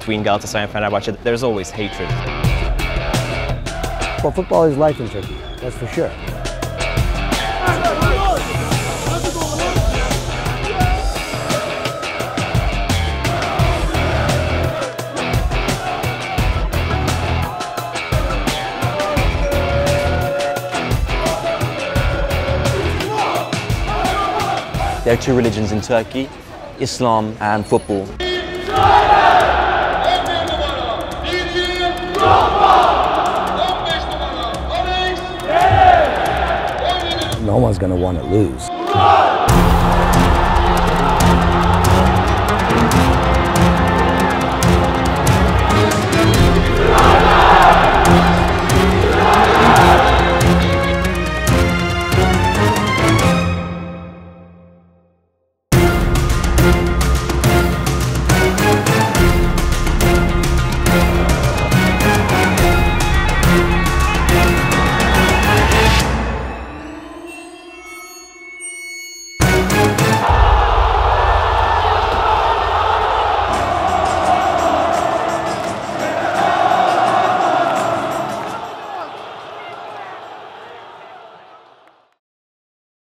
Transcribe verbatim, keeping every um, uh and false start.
between Galatasaray and Fenerbahce, there's always hatred. Well, football is life in Turkey, that's for sure. There are two religions in Turkey, Islam and football. No one's going to want to lose.